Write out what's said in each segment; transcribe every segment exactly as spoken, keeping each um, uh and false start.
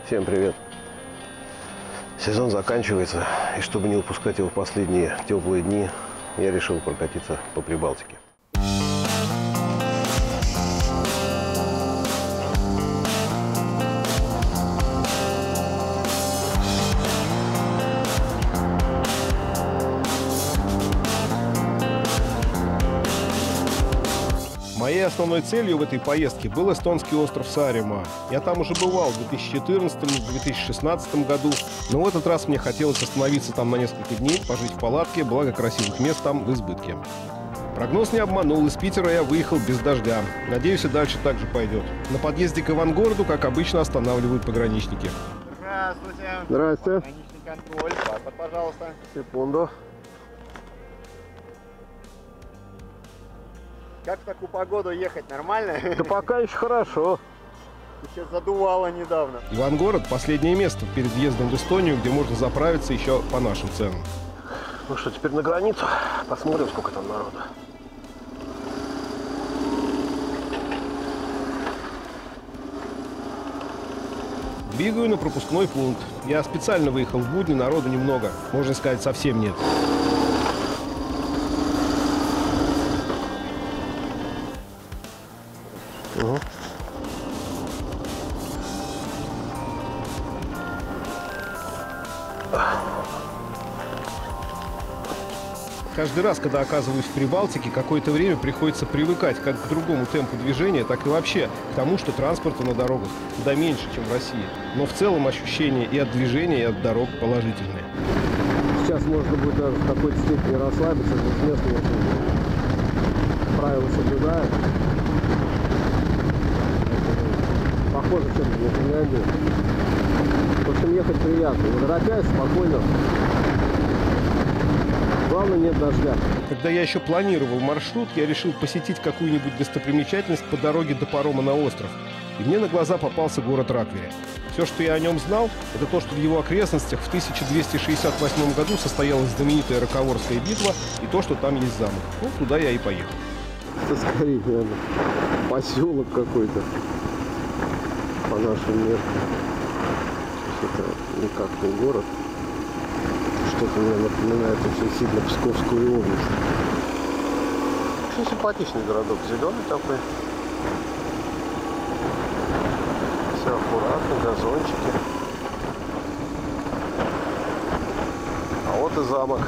Всем привет! Сезон заканчивается, и чтобы не упускать его в последние теплые дни, я решил прокатиться по Прибалтике. Моей основной целью в этой поездке был эстонский остров Саареmaa. Я там уже бывал в две тысячи четырнадцатом — две тысячи шестнадцатом году, но в этот раз мне хотелось остановиться там на несколько дней, пожить в палатке, благо красивых мест там в избытке. Прогноз не обманул, из Питера я выехал без дождя. Надеюсь, и дальше так же пойдет. На подъезде к Ивангороду, как обычно, останавливают пограничники. Здравствуйте. Здравствуйте. Пограничный контроль. Паспорт, пожалуйста. Секунду. Как в такую погоду ехать? Нормально? Да пока еще хорошо. Сейчас задувало недавно. Ивангород – последнее место перед въездом в Эстонию, где можно заправиться еще по нашим ценам. Ну что, теперь на границу. Посмотрим, сколько там народу. Двигаю на пропускной пункт. Я специально выехал в будни, народу немного. Можно сказать, совсем нет. Угу. Каждый раз, когда оказываюсь в Прибалтике, какое-то время приходится привыкать как к другому темпу движения, так и вообще к тому, что транспорта на дорогах куда меньше, чем в России. Но в целом ощущения и от движения, и от дорог положительные. Сейчас можно будет даже в какой-то степени расслабиться, здесь местные правила соблюдают. Похоже все-таки на Финляндию. В общем, ехать приятно. Не торопясь, спокойно. Главное, нет дождя. Когда я еще планировал маршрут, я решил посетить какую-нибудь достопримечательность по дороге до парома на остров. И мне на глаза попался город Раквере. Все, что я о нем знал, это то, что в его окрестностях в тысяча двести шестьдесят восьмом году состоялась знаменитая Раковорская битва, и то, что там есть замок. Ну, туда я и поехал. Это скорее, наверное, поселок какой-то по нашим меркам. Это никак не город. Что-то мне напоминает очень сильно Псковскую область. Очень симпатичный городок, зеленый такой. Все аккуратно, газончики. А вот и замок.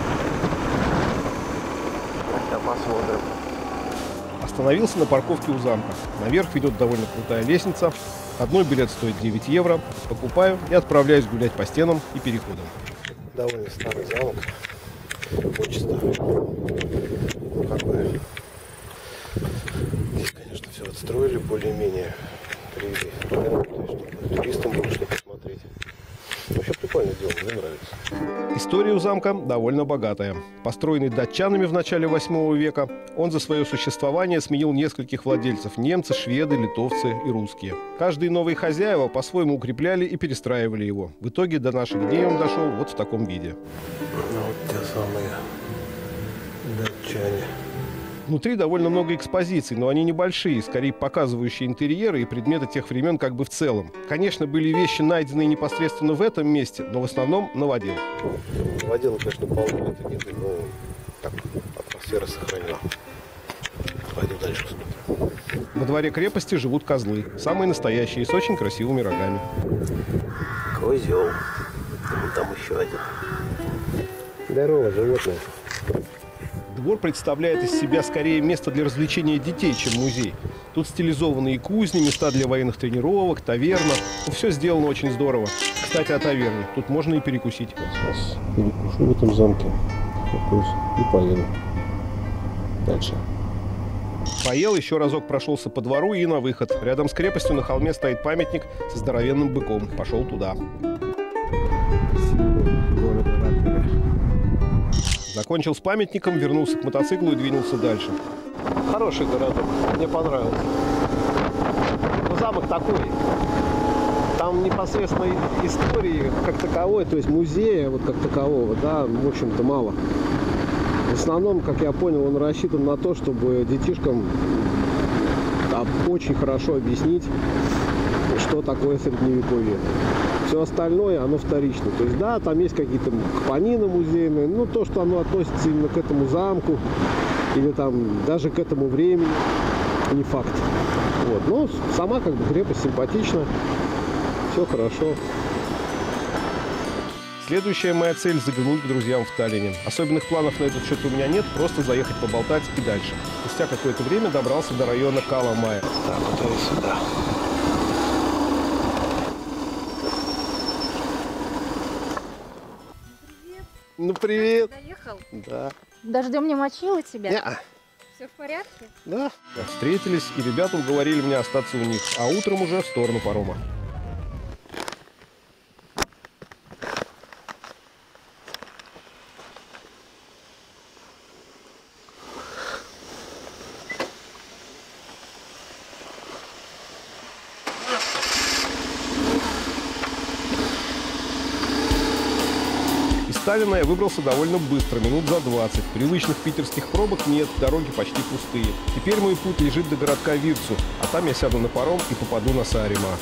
Сейчас посмотрим. Остановился на парковке у замка. Наверх ведет довольно крутая лестница. Одной билет стоит девять евро. Покупаю и отправляюсь гулять по стенам и переходам. Довольно старый замок. Очень старый. Ну, как бы... Здесь, конечно, все отстроили более-менее. Привели. То есть, чтобы туристам было что посмотреть. Вообще прикольно дело, мне нравится. История у замка довольно богатая. Построенный датчанами в начале восьмого века, он за свое существование сменил нескольких владельцев – немцы, шведы, литовцы и русские. Каждые новые хозяева по-своему укрепляли и перестраивали его. В итоге до наших дней он дошел вот в таком виде. Ну, вот те самые датчане. Внутри довольно много экспозиций, но они небольшие, скорее показывающие интерьеры и предметы тех времен как бы в целом. Конечно, были вещи, найденные непосредственно в этом месте, но в основном новодел. Новоделы, конечно, полно, это не но так, атмосфера сохранена. Пойду дальше посмотрим. Во дворе крепости живут козлы, самые настоящие, с очень красивыми рогами. Козел. Вот там еще один. Здорово, животное. Двор представляет из себя скорее место для развлечения детей, чем музей. Тут стилизованные кузни, места для военных тренировок, таверна. Ну, все сделано очень здорово. Кстати, о таверне. Тут можно и перекусить. Сейчас перекушу в этом замке. И поеду дальше. Поел, еще разок прошелся по двору и на выход. Рядом с крепостью на холме стоит памятник со здоровенным быком. Пошел туда. Закончил с памятником, вернулся к мотоциклу и двинулся дальше. Хороший городок, мне понравился. Но замок такой. Там непосредственно истории как таковой, то есть музея вот как такового, да, в общем-то мало. В основном, как я понял, он рассчитан на то, чтобы детишкам да, очень хорошо объяснить, что такое средневековье. Все остальное, оно вторично. То есть, да, там есть какие-то капонины музейные, но то, что оно относится именно к этому замку или там даже к этому времени, не факт. Вот. Но сама как бы крепость симпатична, все хорошо. Следующая моя цель – заглянуть к друзьям в Таллине. Особенных планов на этот счет у меня нет, просто заехать поболтать и дальше. Спустя какое-то время добрался до района Каломая. Так, вот и сюда. Привет. Ну, привет. Доехал? Да. Дождем не мочила тебя? Не-а. Все в порядке? Да. Встретились, и ребята уговорили меня остаться у них, а утром уже в сторону парома. Из Таллина я выбрался довольно быстро, минут за двадцать. Привычных питерских пробок нет, дороги почти пустые. Теперь мой путь лежит до городка Вирцу, а там я сяду на паром и попаду на Сааремаа.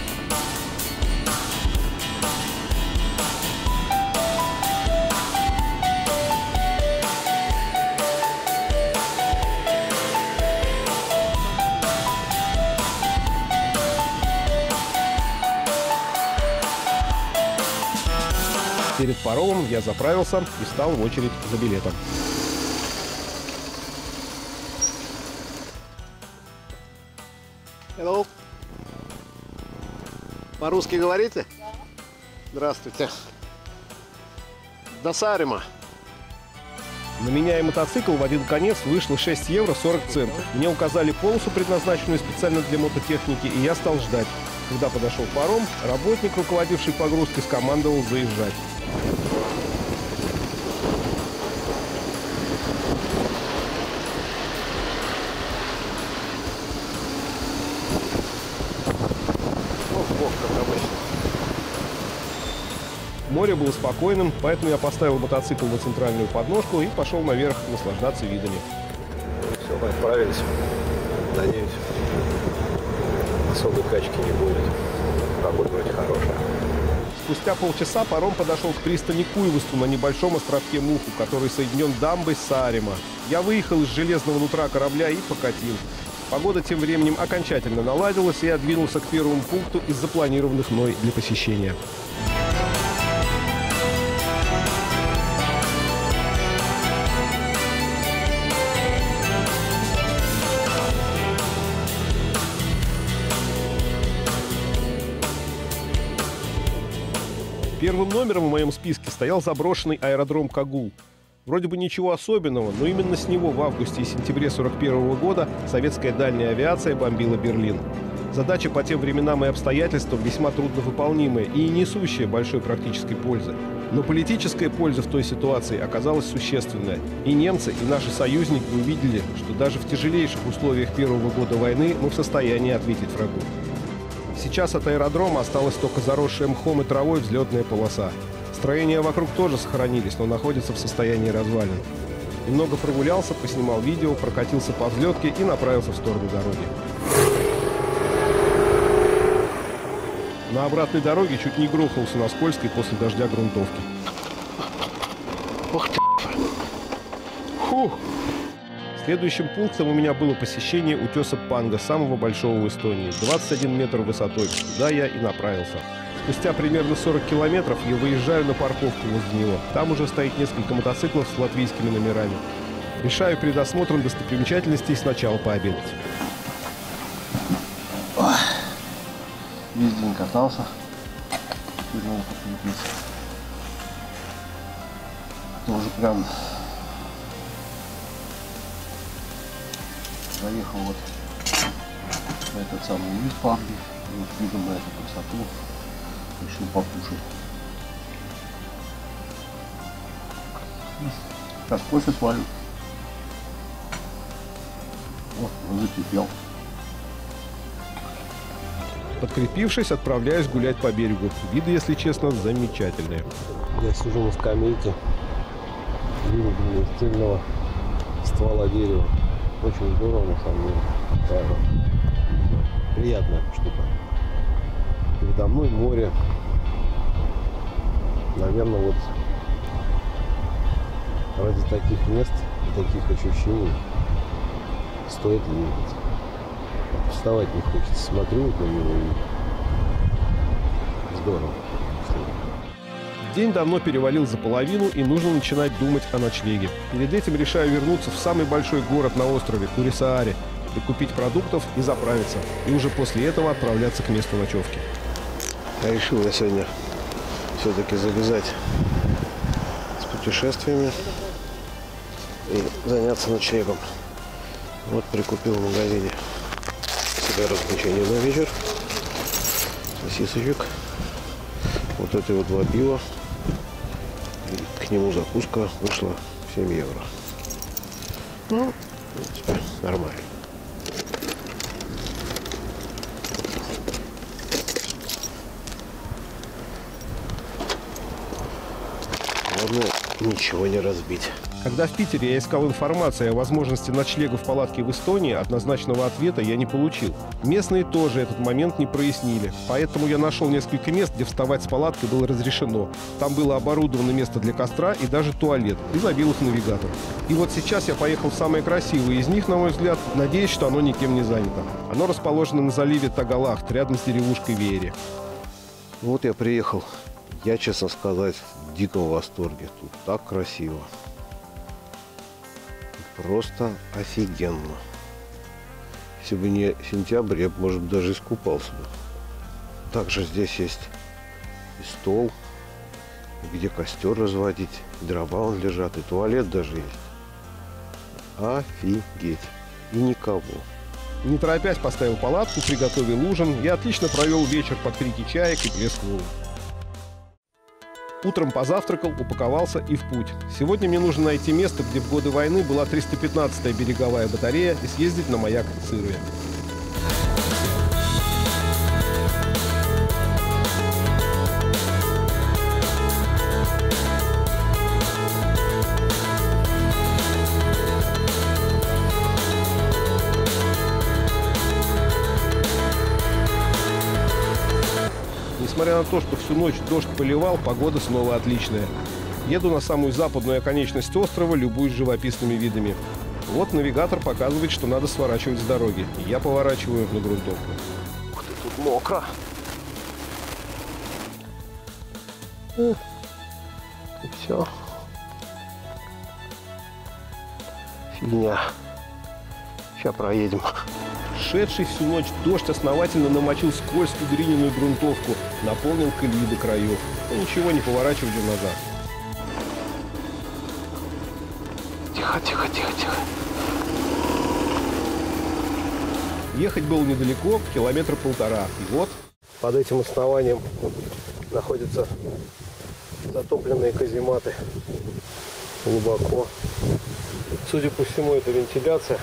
Перед паромом я заправился и встал в очередь за билетом. Hello. По-русски говорите? Да. Здравствуйте. До Сааремаа. На меня и мотоцикл в один конец вышло шесть евро сорок центов. Мне указали полосу, предназначенную специально для мототехники, и я стал ждать. Когда подошел паром, работник, руководивший погрузкой, скомандовал заезжать. Море было спокойным, поэтому я поставил мотоцикл на центральную подножку и пошел наверх наслаждаться видами. Все, мы отправились. Надеюсь, особой качки не будет. Погода вроде хорошая. Спустя полчаса паром подошел к пристани Куйвасту на небольшом островке Муху, который соединен дамбой с Сааремаа. Я выехал из железного нутра корабля и покатил. Погода тем временем окончательно наладилась, и я двинулся к первому пункту из запланированных мной для посещения. Первым номером в моем списке стоял заброшенный аэродром Кагул. Вроде бы ничего особенного, но именно с него в августе и сентябре сорок первого года советская дальняя авиация бомбила Берлин. Задача по тем временам и обстоятельствам весьма трудновыполнимая и не несущая большой практической пользы. Но политическая польза в той ситуации оказалась существенная. И немцы, и наши союзники увидели, что даже в тяжелейших условиях первого года войны мы в состоянии ответить врагу. Сейчас от аэродрома осталась только заросшая мхом и травой взлетная полоса. Строения вокруг тоже сохранились, но находятся в состоянии развалин. Немного прогулялся, поснимал видео, прокатился по взлетке и направился в сторону дороги. На обратной дороге чуть не грохнулся на скользкой после дождя грунтовки. Ух ты! Фух! Следующим пунктом у меня было посещение утеса Панга, самого большого в Эстонии, двадцать один метр высотой. Туда я и направился. Спустя примерно сорок километров я выезжаю на парковку возле него. Там уже стоит несколько мотоциклов с латвийскими номерами. Решаю перед осмотром достопримечательностей сначала пообедать. Весь день катался. Теперь надо подкрепиться. Это уже прям заехал вот на этот самый вид Панги. Вот видим на эту красоту. Решил покушать. Сейчас кофе сварю. Вот, он закипел. Подкрепившись, отправляюсь гулять по берегу. Виды, если честно, замечательные. Я сижу на скамейке, вырубленной из цельного ствола дерева. Очень здорово, на самом деле. Такая приятная штука. Передо мной море. Наверное, вот ради таких мест и таких ощущений стоит ехать. Вставать не хочется. Смотрю вот на него и здорово. День давно перевалил за половину, и нужно начинать думать о ночлеге. Перед этим решаю вернуться в самый большой город на острове, Курисааре, докупить продуктов и заправиться. И уже после этого отправляться к месту ночевки. Я решил я сегодня все-таки завязать с путешествиями и заняться ночлегом. Вот прикупил в магазине себе развлечение на вечер. Сосисочек. Вот эти вот два пива. И к нему закуска вышла семь евро. Ну, в принципе, нормально. Главное, ничего не разбить. Когда в Питере я искал информацию о возможности ночлега в палатке в Эстонии, однозначного ответа я не получил. Местные тоже этот момент не прояснили. Поэтому я нашел несколько мест, где вставать с палаткой было разрешено. Там было оборудовано место для костра и даже туалет. И забил их навигатор. И вот сейчас я поехал в самое красивое из них, на мой взгляд. Надеюсь, что оно никем не занято. Оно расположено на заливе Тагалахт, рядом с деревушкой Веери. Вот я приехал. Я, честно сказать, в диком восторге. Тут так красиво. Просто офигенно. Если бы не сентябрь, я бы, может, даже искупался бы. Также здесь есть и стол, где костер разводить, и дрова он лежат, и туалет даже есть. Офигеть. И никого. Не торопясь поставил палатку, приготовил ужин. Я отлично провел вечер под крики чаек и плеск волн. Утром позавтракал, упаковался и в путь. Сегодня мне нужно найти место, где в годы войны была триста пятнадцатая береговая батарея, и съездить на маяк Цирве. Несмотря на то, что всю ночь дождь поливал, погода снова отличная. Еду на самую западную оконечность острова, любуюсь живописными видами. Вот навигатор показывает, что надо сворачивать с дороги. И я поворачиваю на грунтовку. Ух ты, тут мокро. И все. Фигня. Сейчас проедем. Шедший всю ночь дождь основательно намочил скользкую глиняную грунтовку, наполнил колеи до краев. Но ничего, не поворачивали назад. Тихо, тихо, тихо, тихо. Ехать было недалеко, километра полтора. И вот под этим основанием находятся затопленные казематы. Глубоко. Судя по всему, это вентиляция.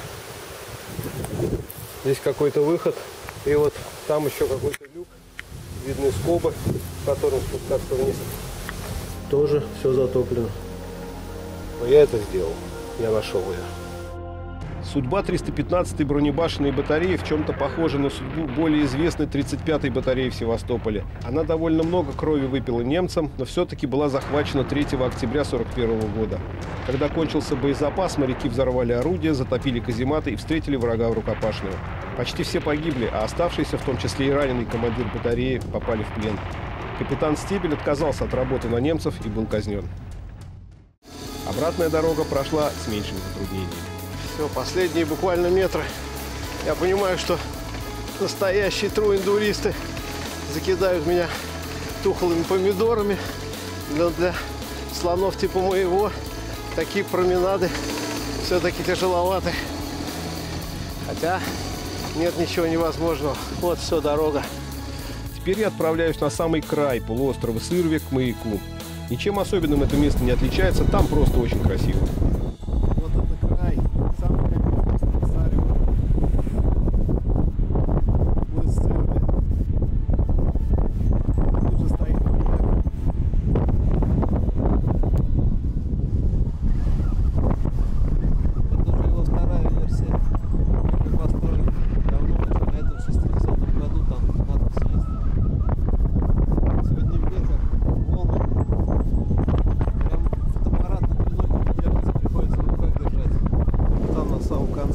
Здесь какой-то выход. И вот там еще какой-то люк. Видны скобы, по которым спускаться вниз. Тоже все затоплено. Но я это сделал. Я нашел ее. судьба триста пятнадцатой бронебашенной батареи в чем-то похожа на судьбу более известной тридцать пятой батареи в Севастополе. Она довольно много крови выпила немцам, но все-таки была захвачена третьего октября сорок первого года. Когда кончился боезапас, моряки взорвали орудия, затопили казематы и встретили врага в рукопашную. Почти все погибли, а оставшиеся, в том числе и раненый командир батареи, попали в плен. Капитан Стебель отказался от работы на немцев и был казнен. Обратная дорога прошла с меньшими затруднениями. Все, последние буквально метры. Я понимаю, что настоящие труиндуристы закидают меня тухлыми помидорами. Но для слонов типа моего такие променады все-таки тяжеловаты. Хотя нет ничего невозможного. Вот все, дорога. Теперь я отправляюсь на самый край полуострова Цирве к маяку. Ничем особенным это место не отличается, там просто очень красиво. Вот это край, самый край острова Саарема. Мыс Цирве. Тут же стоит маяк. Это уже его вторая версия. Построен давно, начинается в шестидесятом году, там надпись есть.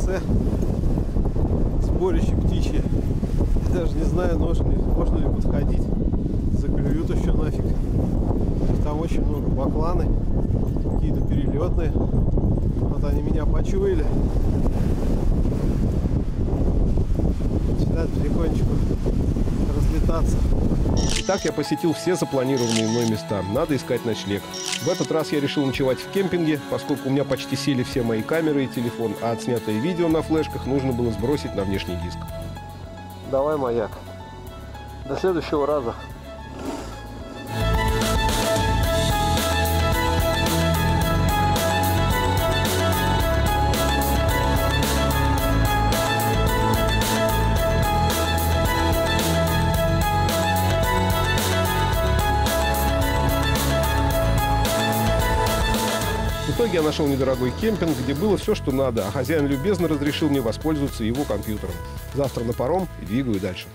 шоссе. Сборище птичье. Я даже не знаю, можно ли, можно ли подходить. Заклюют еще нафиг. Там очень много бакланы. Какие-то перелетные. Вот они меня почуяли. Начинают потихонечку разлетаться. Итак, я посетил все запланированные мной места. Надо искать ночлег. В этот раз я решил ночевать в кемпинге, поскольку у меня почти сели все мои камеры и телефон, а отснятое видео на флешках нужно было сбросить на внешний диск. Давай, маяк. До следующего раза. В итоге я нашел недорогой кемпинг, где было все, что надо, а хозяин любезно разрешил мне воспользоваться его компьютером. Завтра на паром и двигаю дальше.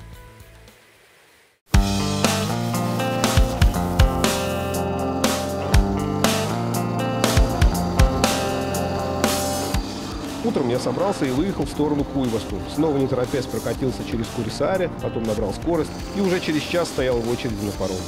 Утром я собрался и выехал в сторону Куйвасту. Снова не торопясь прокатился через Курисааре, потом набрал скорость и уже через час стоял в очереди на паром.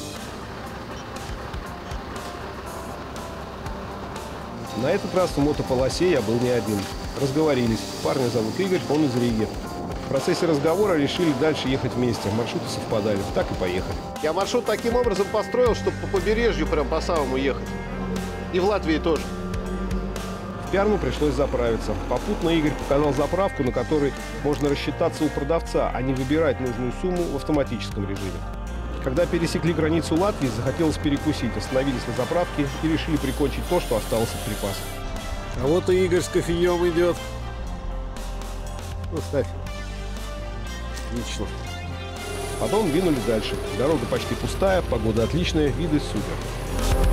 На этот раз в мотополосе я был не один. Разговорились. Парня зовут Игорь, он из Риги. В процессе разговора решили дальше ехать вместе. Маршруты совпадали. Так и поехали. Я маршрут таким образом построил, чтобы по побережью прям по самому ехать. И в Латвии тоже. В Пярну пришлось заправиться. Попутно Игорь показал заправку, на которой можно рассчитаться у продавца, а не выбирать нужную сумму в автоматическом режиме. Когда пересекли границу Латвии, захотелось перекусить, остановились на заправке и решили прикончить то, что осталось от припасов. А вот и Игорь с кофеем идет. Ну, ставь. Отлично. Потом двинулись дальше. Дорога почти пустая, погода отличная, виды супер.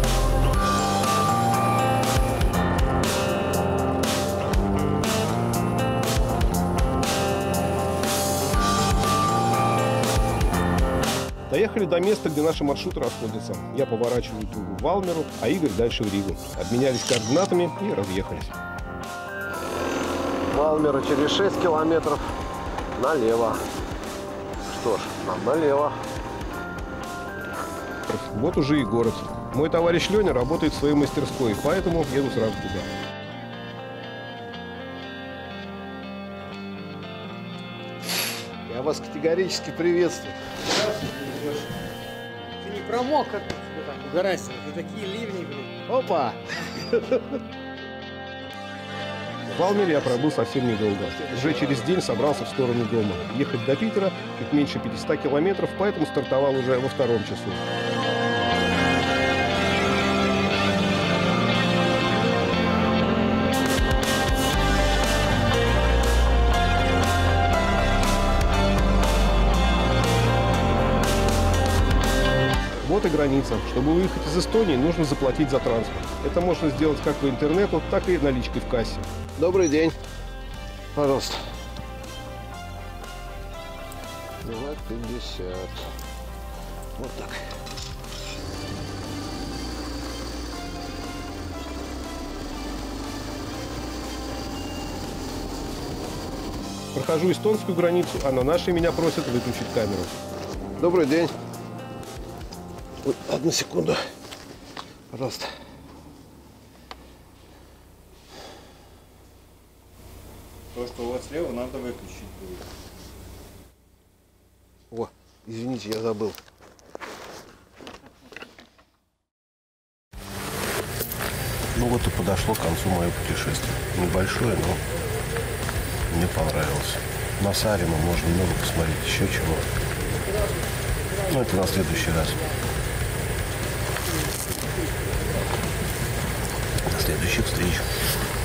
Доехали до места, где наши маршруты расходятся. Я поворачиваю в Валмеру, а Игорь дальше в Ригу. Обменялись координатами и разъехались. Валмера через шесть километров налево. Что ж, нам налево. Вот уже и город. Мой товарищ Леня работает в своей мастерской, поэтому еду сразу туда. Я вас категорически приветствую. Ты не промок, как ты там угорайся. Ты такие ливни, блин. Опа! В Валмере я пробыл совсем недолго. Уже через день собрался в сторону дома. Ехать до Питера чуть меньше пятисот километров, поэтому стартовал уже во втором часу. Вот и граница. Чтобы выехать из Эстонии, нужно заплатить за транспорт. Это можно сделать как по интернету, так и наличкой в кассе. Добрый день. Пожалуйста. два пятьдесят. Вот так. Прохожу эстонскую границу, а на нашей меня просят выключить камеру. Добрый день. Ой, одну секунду. Пожалуйста. То, что у вас слева, надо выключить будет. О, извините, я забыл. Ну вот и подошло к концу мое путешествие. Небольшое, но мне понравилось. На Сааремаа можно много посмотреть, еще чего. Но это на следующий раз. До следующих встреч.